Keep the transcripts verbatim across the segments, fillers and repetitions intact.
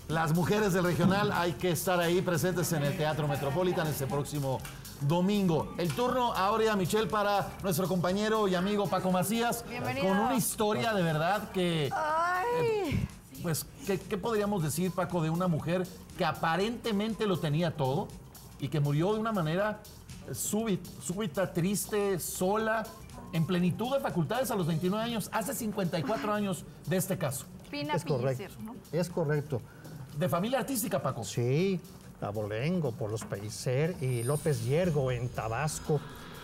Las mujeres del regional, hay que estar ahí presentes en el Teatro Metropolitan este próximo domingo. El turno ahora, Michelle, para nuestro compañero y amigo Paco Macías. Bienvenido. Con una historia de verdad que... Ay. Eh, pues, ¿qué, ¿qué podríamos decir, Paco, de una mujer que aparentemente lo tenía todo y que murió de una manera súbita, súbita, triste, sola, en plenitud de facultades a los veintinueve años, hace cincuenta y cuatro años de este caso? Pina Es correcto, Pellicer, ¿no? es correcto. De familia artística, Paco. Sí, Abolengo, por los Pellicer y López Yergo en Tabasco.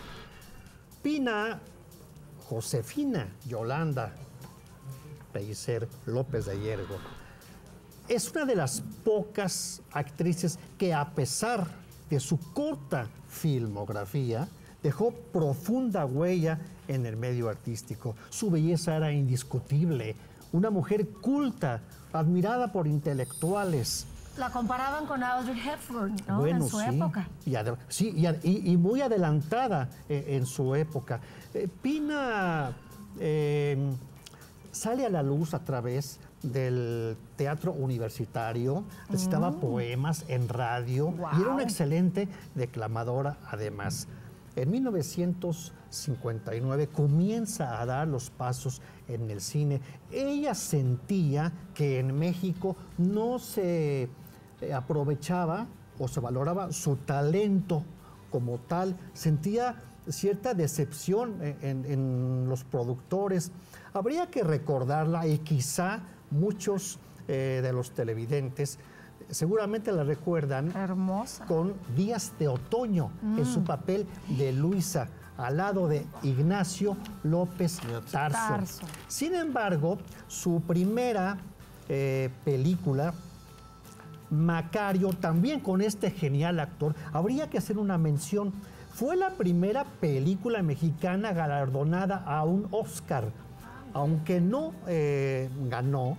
Pina, Josefina Yolanda Pellicer López de Yergo es una de las pocas actrices que, a pesar de su corta filmografía, dejó profunda huella en el medio artístico. Su belleza era indiscutible, una mujer culta, admirada por intelectuales. La comparaban con Audrey Hepburn, ¿no? Bueno, en su sí, época. Y sí, y, y, y muy adelantada eh, en su época. Eh, Pina eh, sale a la luz a través del teatro universitario, recitaba mm. poemas en radio, wow. y era una excelente declamadora además. En mil novecientos cincuenta y nueve comienza a dar los pasos en el cine. Ella sentía que en México no se aprovechaba o se valoraba su talento como tal. Sentía cierta decepción en, en los productores. Habría que recordarla, y quizá muchos eh, de los televidentes seguramente la recuerdan. Hermosa. Con Días de Otoño, mm. en su papel de Luisa, al lado de Ignacio López Tarso. Tarso. Sin embargo, su primera eh, película, Macario, también con este genial actor, habría que hacer una mención. Fue la primera película mexicana galardonada a un Oscar, aunque no eh, ganó.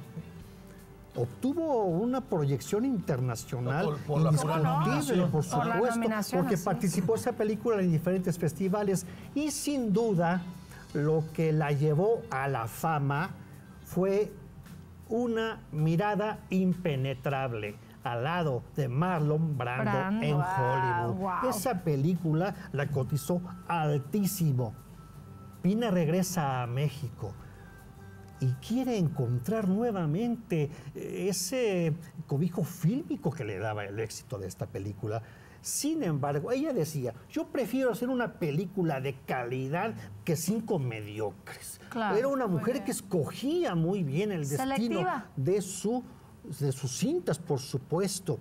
Obtuvo una proyección internacional por, por indiscutible, por por supuesto, porque sí. participó esa película en diferentes festivales, y sin duda lo que la llevó a la fama fue una mirada impenetrable al lado de Marlon Brando, Brando en Hollywood. Wow. Esa película la cotizó altísimo. Pina regresa a México y quiere encontrar nuevamente ese cobijo fílmico que le daba el éxito de esta película. Sin embargo, ella decía, yo prefiero hacer una película de calidad que cinco mediocres. Claro, era una mujer que escogía muy bien el destino de, su, de sus cintas, por supuesto.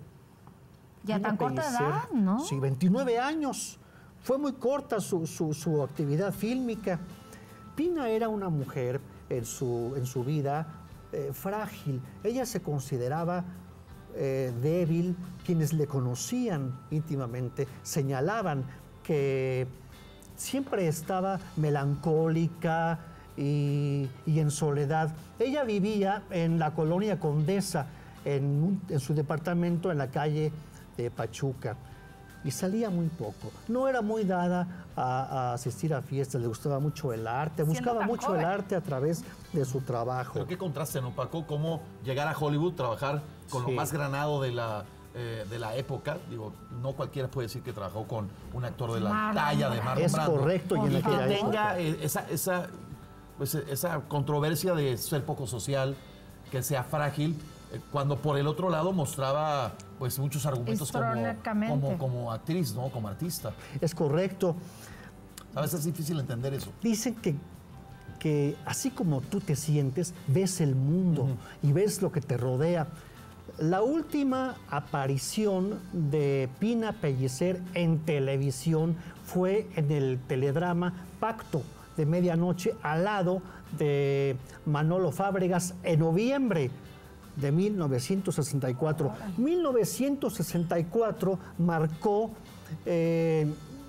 Ya tan corta edad, ¿no? Sí, veintinueve años. Fue muy corta su, su, su actividad fílmica. Pina era una mujer en su, en su vida eh, frágil. Ella se consideraba eh, débil. Quienes le conocían íntimamente señalaban que siempre estaba melancólica y, y en soledad. Ella vivía en la colonia Condesa, en, un, en su departamento en la calle de Pachuca, y salía muy poco. No era muy dada a, a asistir a fiestas, le gustaba mucho el arte, buscaba mucho joven. el arte a través de su trabajo. Pero qué contraste, ¿no, Paco? Cómo llegar a Hollywood, trabajar con sí. lo más granado de la, eh, de la época. Digo, no cualquiera puede decir que trabajó con un actor de la Marlon, talla de Marlon Brando. Es correcto. Y, y en y que época. tenga esa, esa, pues, esa controversia de ser poco social, que sea frágil, cuando por el otro lado mostraba pues muchos argumentos como, como, como actriz, ¿no? Como artista. Es correcto. A veces es difícil entender eso. Dicen que, que así como tú te sientes, ves el mundo uh-huh. y ves lo que te rodea. La última aparición de Pina Pellicer en televisión fue en el teledrama Pacto de Medianoche, al lado de Manolo Fábregas, en noviembre de mil novecientos sesenta y cuatro. mil novecientos sesenta y cuatro marcó eh,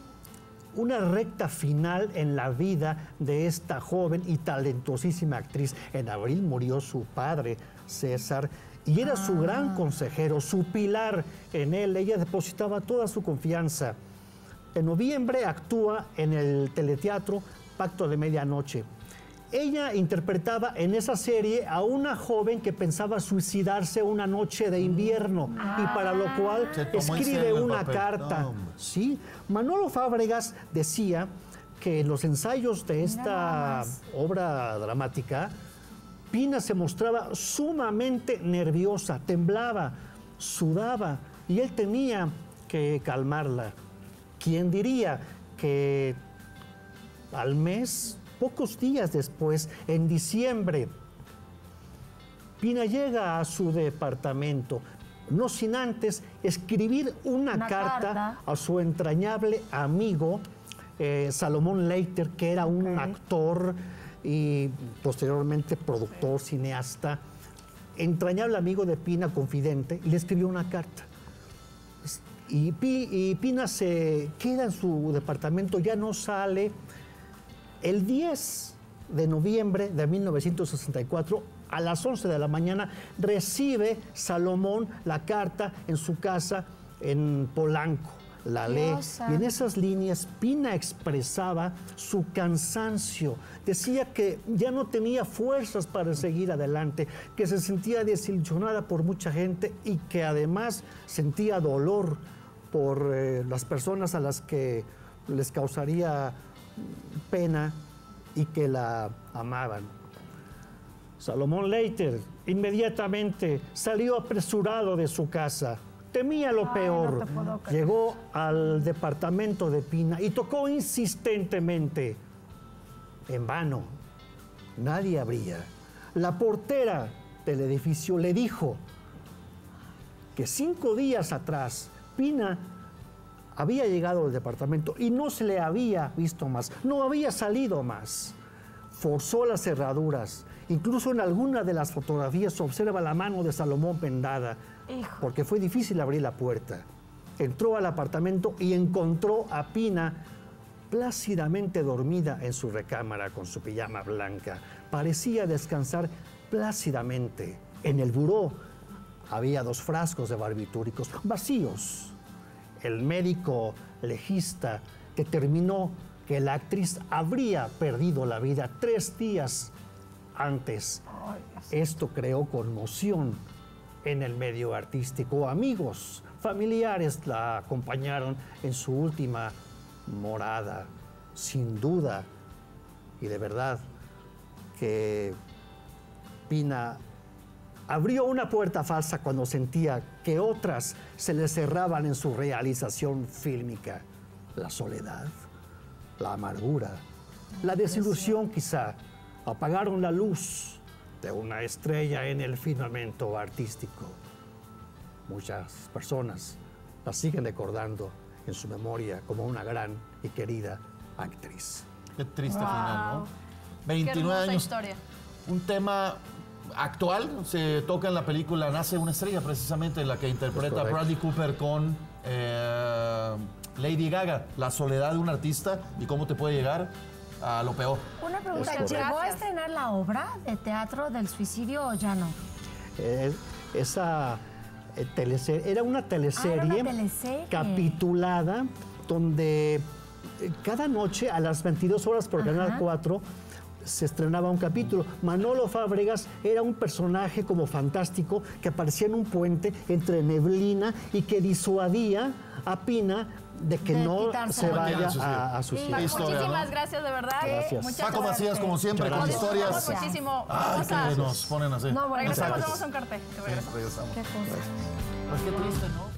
una recta final en la vida de esta joven y talentosísima actriz. En abril murió su padre, César, y era ah. su gran consejero, su pilar en él. Ella depositaba toda su confianza. En noviembre actúa en el teleteatro Pacto de Medianoche. ella interpretaba en esa serie a una joven que pensaba suicidarse una noche de invierno y para lo cual Se tomó en escribe serio el una papel. carta. No, hombre. Sí, Manolo Fábregas decía que en los ensayos de nada esta más. obra dramática, Pina se mostraba sumamente nerviosa, temblaba, sudaba y él tenía que calmarla. ¿Quién diría que al mes, pocos días después, en diciembre, Pina llega a su departamento, no sin antes escribir una, Una carta, carta. a su entrañable amigo eh, Salomón Leiter, que era un Ok. actor y posteriormente productor, cineasta, entrañable amigo de Pina, confidente, y le escribió una carta. Y, Pi- y Pina se queda en su departamento, ya no sale. El diez de noviembre de mil novecientos sesenta y cuatro, a las once de la mañana, recibe Salomón la carta en su casa en Polanco. La lee. Dios Y en esas líneas Pina expresaba su cansancio. Decía que ya no tenía fuerzas para seguir adelante, que se sentía desilusionada por mucha gente y que además sentía dolor por eh, las personas a las que les causaría pena y que la amaban. Salomón Leiter inmediatamente salió apresurado de su casa. Temía lo Ay, peor. no te puedo creer. Llegó al departamento de Pina y tocó insistentemente. En vano. Nadie abría. La portera del edificio le dijo que cinco días atrás Pina había llegado al departamento y no se le había visto más, no había salido más. Forzó las cerraduras. Incluso en alguna de las fotografías se observa la mano de Salomón vendada, Hijo. porque fue difícil abrir la puerta. Entró al apartamento y encontró a Pina plácidamente dormida en su recámara con su pijama blanca. Parecía descansar plácidamente. En el buró había dos frascos de barbitúricos vacíos. El médico legista determinó que la actriz habría perdido la vida tres días antes. Esto creó conmoción en el medio artístico. Amigos, familiares la acompañaron en su última morada. Sin duda, y de verdad, que Pina abrió una puerta falsa cuando sentía que otras se le cerraban en su realización fílmica. La soledad, la amargura, la desilusión quizá apagaron la luz de una estrella en el firmamento artístico. Muchas personas la siguen recordando en su memoria como una gran y querida actriz. Qué triste Wow. final, ¿no? Qué veintinueve hermosa años. historia. Un tema actual se toca en la película Nace una estrella, precisamente la que interpreta correcto. Bradley Cooper con eh, Lady Gaga, la soledad de un artista y cómo te puede llegar a lo peor. Una pregunta, Es correcto. ¿llegó a estrenar la obra de teatro del suicidio o ya no? Eh, esa eh, teleserie, era una teleserie, Ah, era una teleserie. capitulada donde eh, cada noche a las veintidós horas por Ajá. Canal cuatro se estrenaba un capítulo. Manolo Fábregas era un personaje como fantástico que aparecía en un puente entre neblina y que disuadía a Pina de que De no quitarse se la vaya vida. a, a Sí. suicidar. Qué historia, Muchísimas ¿no? gracias, de verdad. Gracias. Muchas Paco gracias. Macías, como siempre, con Muchas historias. Disfrutamos muchísimo. Ay, Vamos a... que nos ponen así. No, bueno, Regresamos, Muchas vamos a gracias. un corte. Sí, regresamos. Qué cosa. Pues qué triste, ¿no?